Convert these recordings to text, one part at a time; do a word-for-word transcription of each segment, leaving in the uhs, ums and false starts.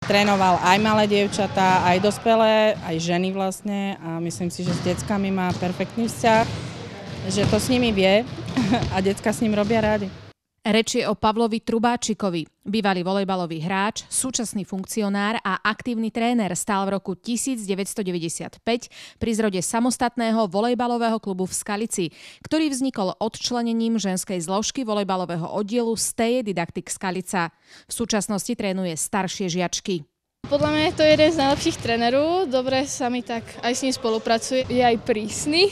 Trénoval aj malé dievčatá, aj dospelé, aj ženy vlastne a myslím si, že s deckami má perfektný vzťah, že to s nimi vie a decka s ním robia rádi. Reč je o Pavlovi Trubáčikovi. Bývalý volejbalový hráč, súčasný funkcionár a aktívny tréner stál v roku devätnásťstodeväťdesiatpäť pri zrode samostatného volejbalového klubu v Skalici, ktorý vznikol odčlenením ženskej zložky volejbalového oddielu Steje Didaktik Skalica. V súčasnosti trénuje staršie žiačky. Podľa mňa je to jeden z najlepších trénerov, dobre sa mi tak aj s ním spolupracuje. Je aj prísny,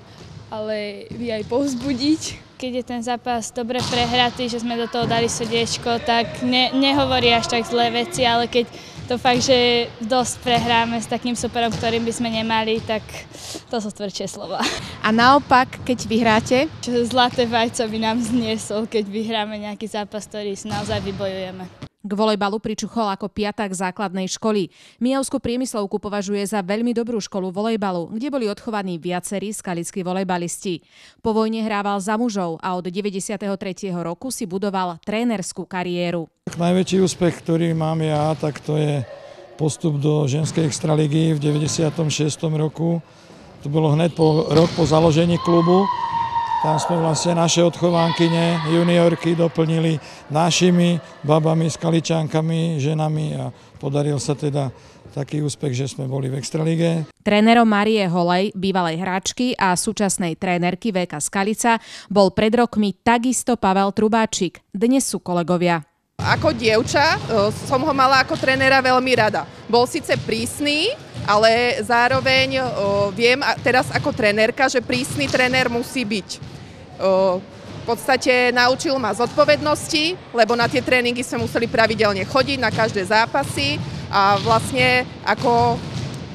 ale vie aj povzbudiť. Keď je ten zápas dobre prehratý, že sme do toho dali srdiečko, tak ne, nehovorí až tak zlé veci, ale keď to fakt, že dosť prehráme s takým superom, ktorým by sme nemali, tak to sú tvrdšie slova. A naopak, keď vyhráte? Zlaté vajco by nám zniesol, keď vyhráme nejaký zápas, ktorý si naozaj vybojujeme. K volejbalu pričuchol ako piatak základnej školy. Mijavskú priemyslovku považuje za veľmi dobrú školu volejbalu, kde boli odchovaní viacerí skalickí volejbalisti. Po vojne hrával za mužov a od deväťdesiateho tretieho roku si budoval trénerskú kariéru. Najväčší úspech, ktorý mám ja, tak to je postup do ženskej extraligy v deväťdesiatom šiestom roku. To bolo hneď po rok po založení klubu. Tam sme vlastne naše odchovánkyne, juniorky doplnili našimi babami, skaličánkami, ženami a podaril sa teda taký úspech, že sme boli v extralíge. Trénerom Márie Holej, bývalej hráčky a súčasnej trénerky vé ká Skalica, bol pred rokmi takisto Pavel Trubáčik. Dnes sú kolegovia. Ako dievča som ho mala ako trénera veľmi rada. Bol síce prísny, ale zároveň o, viem teraz ako trénerka, že prísny tréner musí byť. O, v podstate naučil ma zodpovednosti, lebo na tie tréningy sme museli pravidelne chodiť, na každé zápasy a vlastne ako o,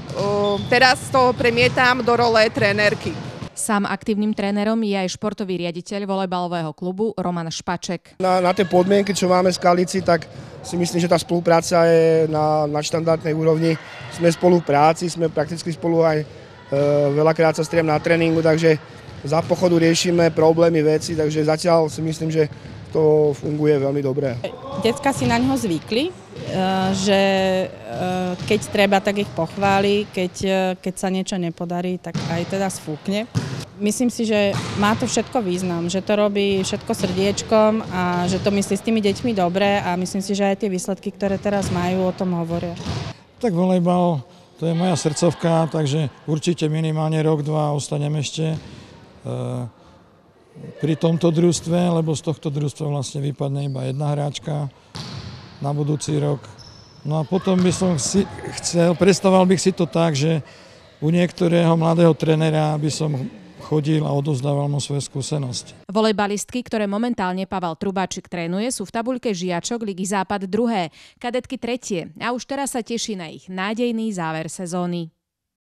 teraz to premietam do role trénerky. Sám aktívnym trénerom je aj športový riaditeľ volejbalového klubu Roman Špaček. Na, na tie podmienky, čo máme v Skalici, tak si myslím, že tá spolupráca je na, na štandardnej úrovni. Sme spolu v práci, sme prakticky spolu aj e, veľakrát sa striem na tréningu, takže za pochodu riešime problémy, veci, takže zatiaľ si myslím, že to funguje veľmi dobre. Decka si na ňo zvykli, že keď treba, tak ich pochváli, keď, keď sa niečo nepodarí, tak aj teda sfúkne. Myslím si, že má to všetko význam, že to robí všetko srdiečkom a že to myslí s tými deťmi dobre a myslím si, že aj tie výsledky, ktoré teraz majú, o tom hovoria. Tak volejbal, to je moja srdcovka, takže určite minimálne rok, dva ostanem ešte pri tomto družstve, lebo z tohto družstva vlastne vypadne iba jedna hráčka na budúci rok. No a potom by som si chcel, predstavoval bych si to tak, že u niektorého mladého trénera by som chodil a odozdával mu svoje skúsenosti. Volejbalistky, ktoré momentálne Pavel Trubáčik trénuje, sú v tabuľke žiačok Ligy Západ druhé, kadetky tretie a už teraz sa teší na ich nádejný záver sezóny.